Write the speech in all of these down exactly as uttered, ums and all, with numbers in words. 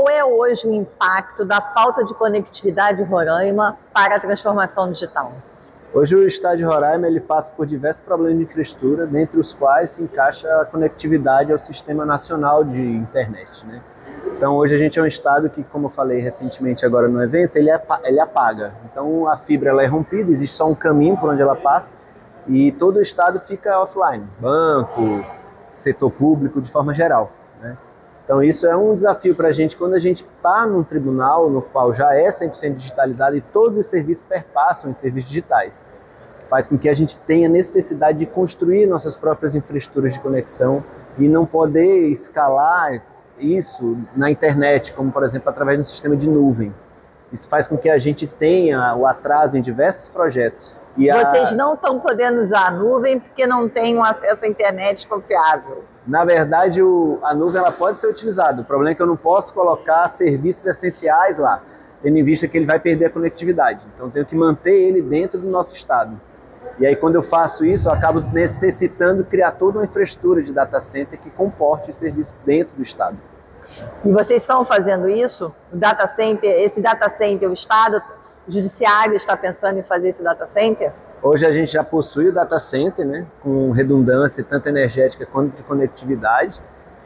qual é hoje o impacto da falta de conectividade em Roraima para a transformação digital? Hoje o estado de Roraima ele passa por diversos problemas de infraestrutura, dentre os quais se encaixa a conectividade ao Sistema Nacional de Internet, né? Então hoje a gente é um estado que, como eu falei recentemente agora no evento, ele, é, ele apaga. Então a fibra ela é rompida, existe só um caminho por onde ela passa e todo o estado fica offline, banco, setor público de forma geral, né? Então isso é um desafio para a gente quando a gente está num tribunal no qual já é cem por cento digitalizado e todos os serviços perpassam em serviços digitais. Faz com que a gente tenha necessidade de construir nossas próprias infraestruturas de conexão e não poder escalar isso na internet, como por exemplo através de um sistema de nuvem. Isso faz com que a gente tenha o atraso em diversos projetos. E Vocês a... não estão podendo usar a nuvem porque não têm um acesso à internet confiável. Na verdade, o, a nuvem ela pode ser utilizada. O problema é que eu não posso colocar serviços essenciais lá, tendo em vista que ele vai perder a conectividade. Então, eu tenho que manter ele dentro do nosso estado. E aí, quando eu faço isso, eu acabo necessitando criar toda uma infraestrutura de data center que comporte os serviços dentro do estado. E vocês estão fazendo isso? O data center, esse data center, o estado, o judiciário está pensando em fazer esse data center? Hoje a gente já possui o data center, né, com redundância tanto energética quanto de conectividade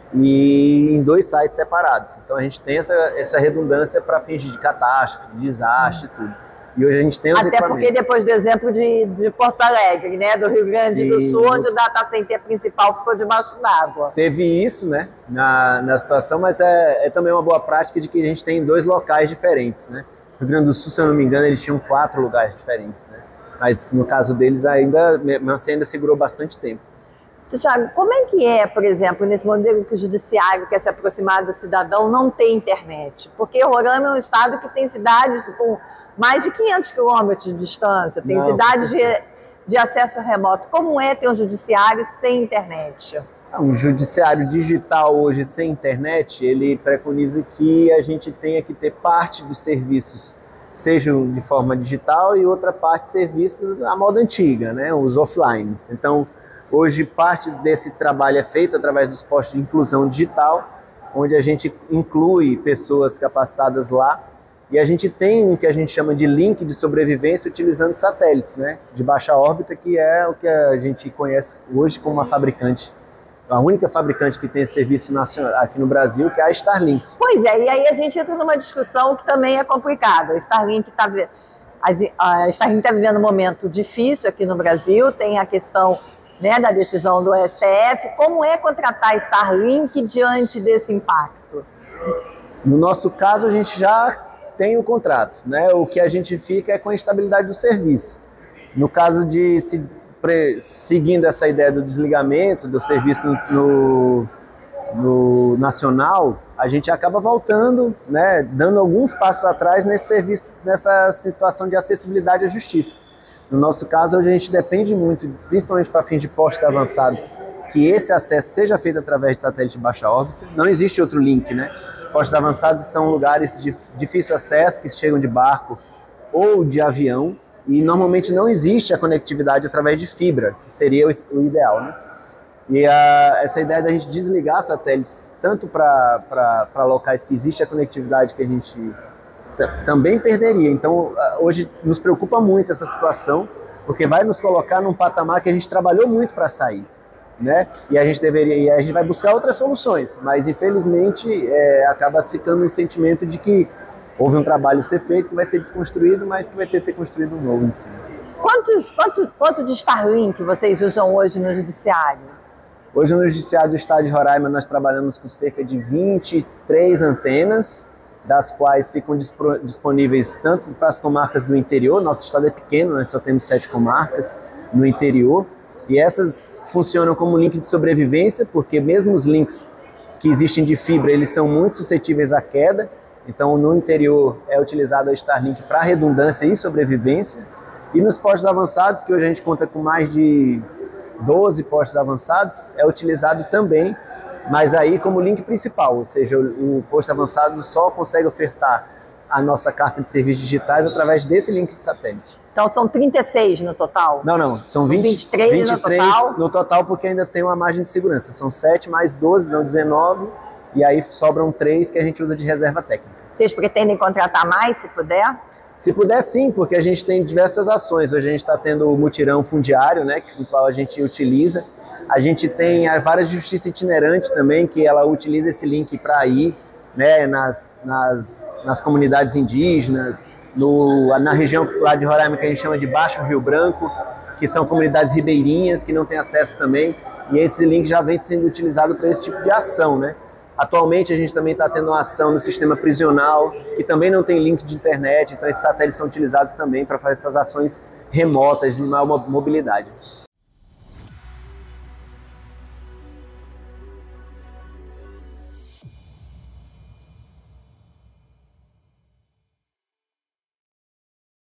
e em dois sites separados. Então a gente tem essa, essa redundância para fins de catástrofe, de desastre e tudo. E hoje a gente tem os Até porque depois do exemplo de, de Porto Alegre, né, do Rio Grande Sim. do Sul, onde o data center principal ficou debaixo d'água. Teve isso, né, na, na situação, mas é, é também uma boa prática de que a gente tem dois locais diferentes, né. No Rio Grande do Sul, se eu não me engano, eles tinham quatro lugares diferentes, né. Mas no caso deles ainda, assim, ainda segurou bastante tempo. Tiago, como é que é, por exemplo, nesse modelo que o judiciário quer se aproximar do cidadão, não tem internet? Porque Roraima é um estado que tem cidades com mais de quinhentos quilômetros de distância, tem não, cidades de, de acesso remoto. Como é ter um judiciário sem internet? Um judiciário digital hoje sem internet, ele preconiza que a gente tenha que ter parte dos serviços sejam de forma digital e outra parte serviços à moda antiga, né, os offline. Então, hoje parte desse trabalho é feito através dos postos de inclusão digital, onde a gente inclui pessoas capacitadas lá e a gente tem o que a gente chama de link de sobrevivência utilizando satélites, né, de baixa órbita, que é o que a gente conhece hoje como uma fabricante, a única fabricante que tem esse serviço nacional aqui no Brasil, que é a Starlink. Pois é, e aí a gente entra numa discussão que também é complicada. A Starlink está a Starlink tá vivendo um momento difícil aqui no Brasil, tem a questão, né, da decisão do S T F. Como é contratar a Starlink diante desse impacto? No nosso caso, a gente já tem o contrato, né? O que a gente fica é com a estabilidade do serviço. No caso de se seguindo essa ideia do desligamento do serviço no, no nacional, a gente acaba voltando, né, dando alguns passos atrás nesse serviço, nessa situação de acessibilidade à justiça. No nosso caso, hoje a gente depende muito, principalmente para fins de postos avançados, que esse acesso seja feito através de satélite de baixa órbita. Não existe outro link, né? Postos avançados são lugares de difícil acesso, que chegam de barco ou de avião, e normalmente não existe a conectividade através de fibra, que seria o, o ideal, né? E a, essa ideia da gente desligar satélites, tanto para locais que existe a conectividade que a gente também perderia. Então, hoje nos preocupa muito essa situação, porque vai nos colocar num patamar que a gente trabalhou muito para sair, né? E a gente deveria, e a gente vai buscar outras soluções, mas infelizmente é, acaba ficando um sentimento de que houve um trabalho a ser feito que vai ser desconstruído, mas que vai ter que ser construído um novo em cima. Quantos, quanto, quanto de Starlink vocês usam hoje no judiciário? Hoje no judiciário do estado de Roraima nós trabalhamos com cerca de vinte e três antenas, das quais ficam disponíveis tanto para as comarcas do interior. Nosso estado é pequeno, nós só temos sete comarcas no interior, e essas funcionam como link de sobrevivência, porque mesmo os links que existem de fibra, eles são muito suscetíveis à queda. Então, no interior é utilizado a Starlink para redundância e sobrevivência. E nos postos avançados, que hoje a gente conta com mais de doze postos avançados, é utilizado também, mas aí como link principal, ou seja, o, o posto avançado só consegue ofertar a nossa carta de serviços digitais através desse link de satélite. Então são trinta e seis no total? Não, não, são vinte, vinte e três, vinte e três no total? No total, porque ainda tem uma margem de segurança. São sete mais doze, não dezenove. e aí sobram três que a gente usa de reserva técnica. Vocês pretendem contratar mais, se puder? Se puder, sim, porque a gente tem diversas ações. Hoje a gente está tendo o mutirão fundiário, né, com o qual a gente utiliza. A gente tem a Vara de Justiça Itinerante também, que ela utiliza esse link para ir, né, nas, nas, nas comunidades indígenas, no, na região lá de Roraima que a gente chama de Baixo Rio Branco, que são comunidades ribeirinhas que não têm acesso também. E esse link já vem sendo utilizado para esse tipo de ação, né? Atualmente a gente também está tendo uma ação no sistema prisional, que também não tem link de internet, então esses satélites são utilizados também para fazer essas ações remotas de maior mobilidade.